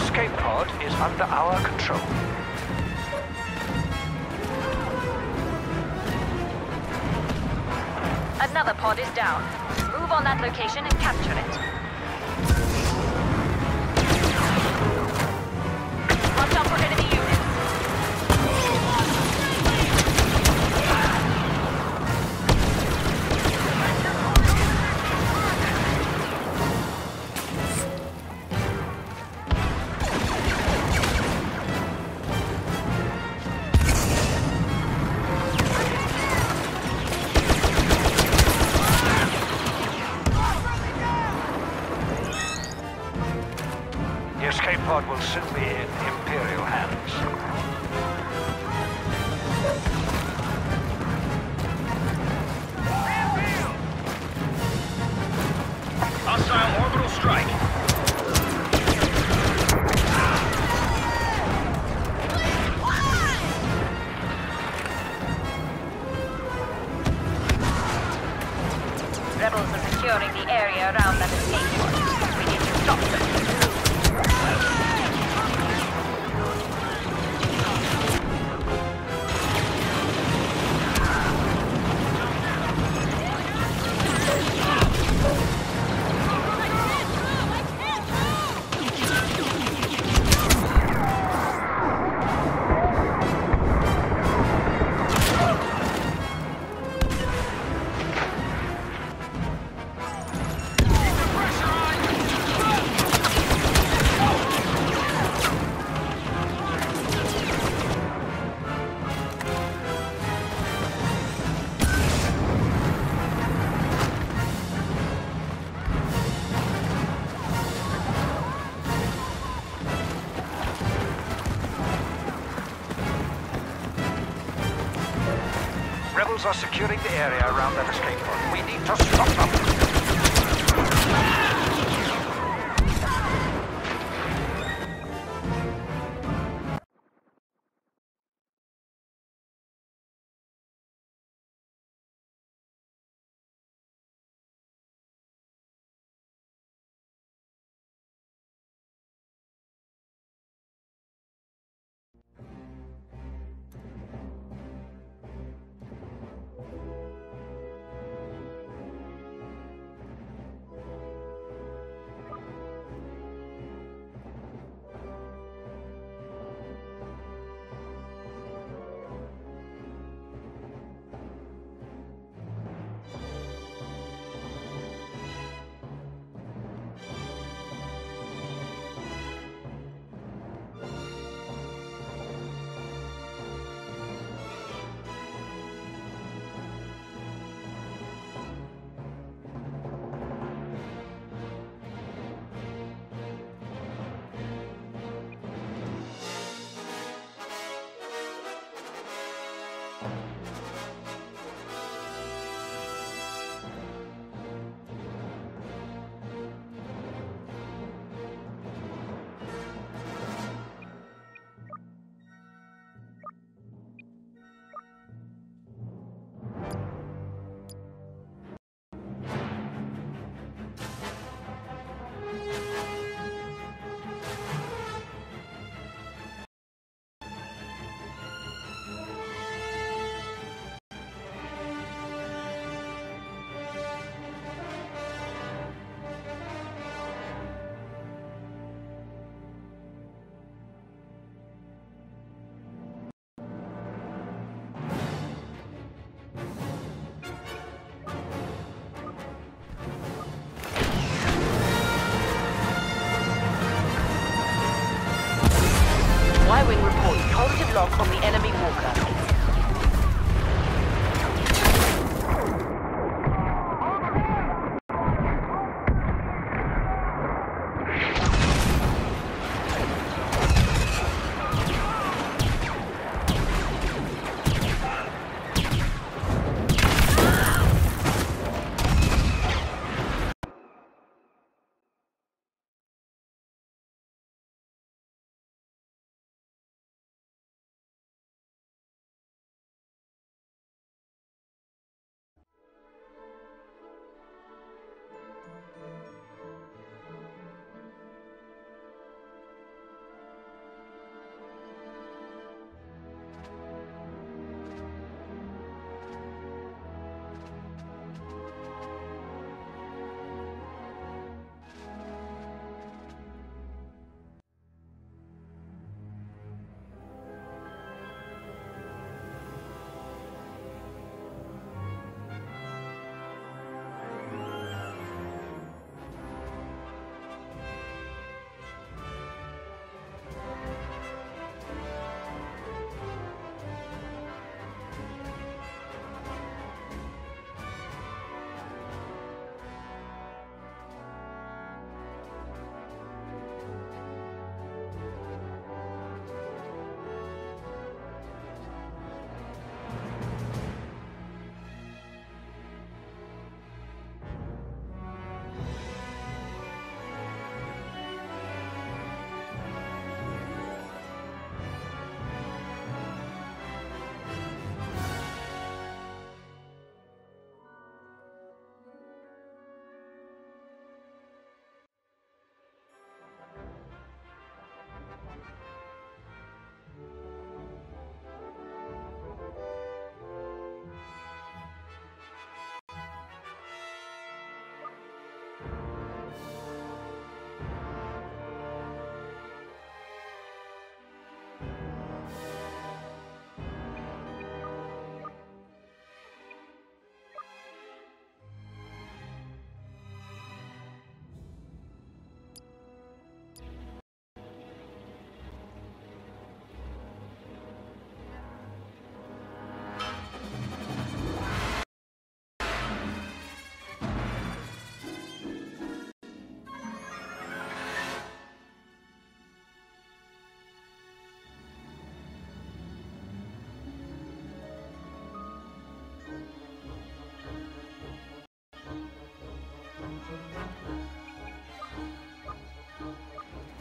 escape pod is under our control. Another pod is down. Move on that location and capture it. Watch out for enemy units. The escape pod will soon be in Imperial hands. Hostile orbital strike. Rebels are securing the area around that escape pod. We need to stop them. Rebels are securing the area around that escape pod. We need to stop them. Y-Wing reports positive lock on the enemy walker.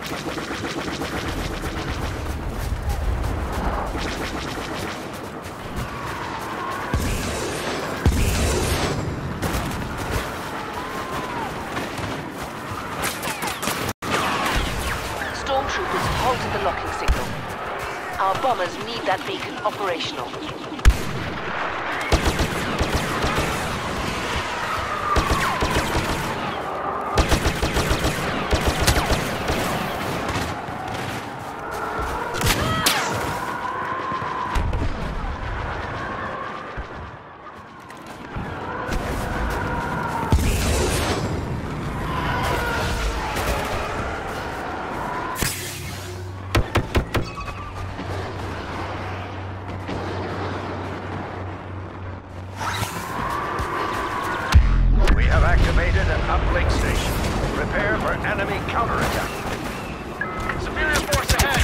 Stormtroopers halted the locking signal. Our bombers need that beacon operational. Activated an uplink station. Prepare for enemy counterattack. Superior force ahead.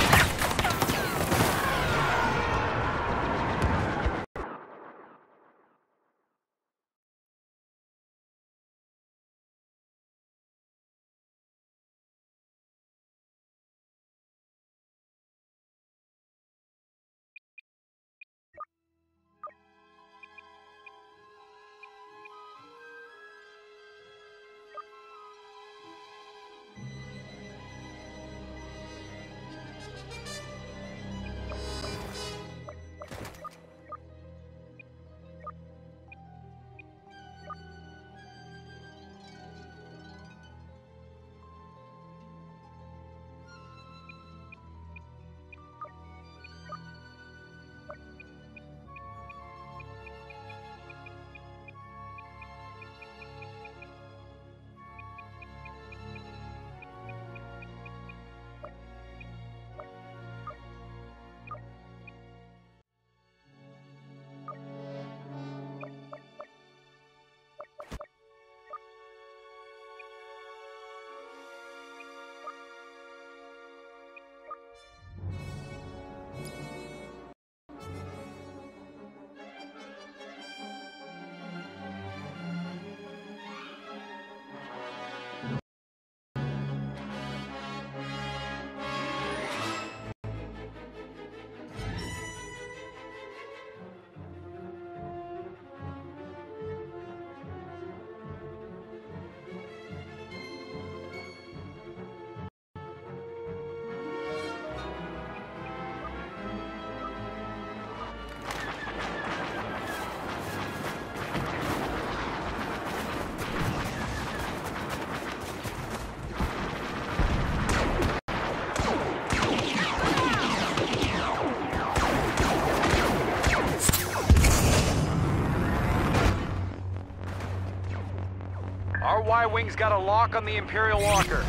Our Y-Wing's got a lock on the Imperial walker.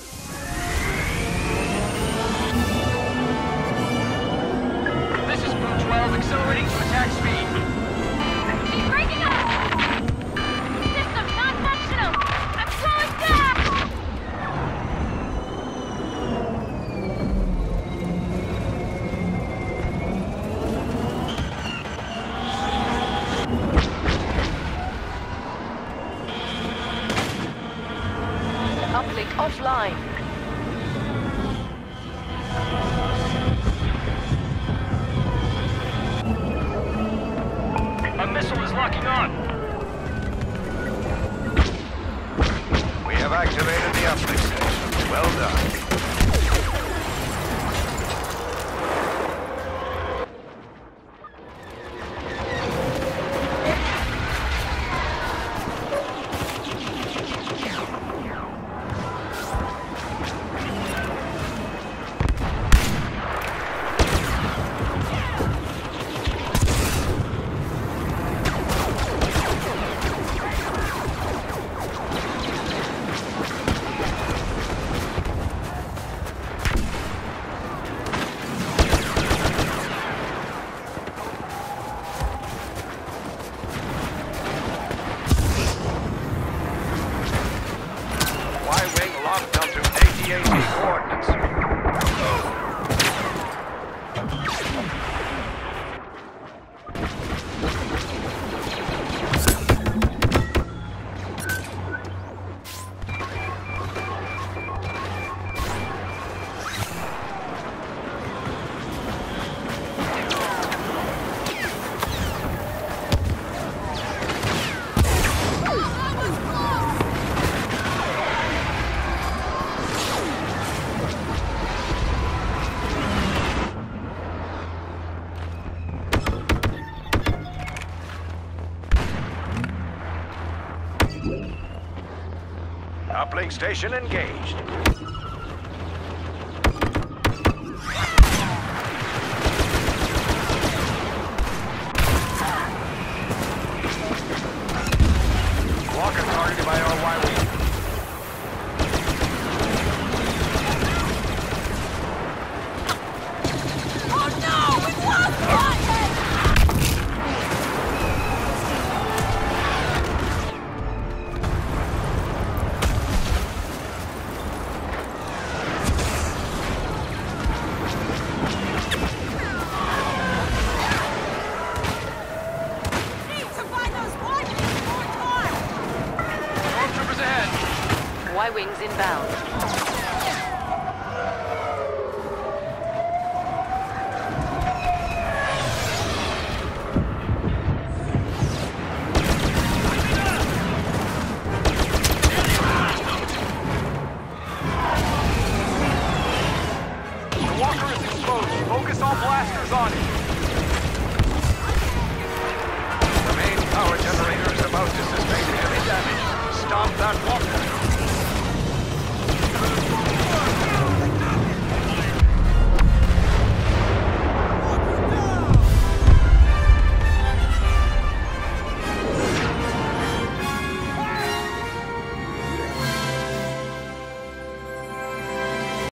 This is Blue 12, accelerating to attack speed. She's breaking up! System not functional! I'm slowing down! Uplink offline. A missile is locking on. We have activated the uplink station. Well done. Uplink station engaged. Walker targeted by our Y-Wing. Stormtroopers ahead. Y-Wings inbound. The Walker is exposed. Focus all blasters on it. The main power generator is about to sustain heavy damage. Stop that Walker.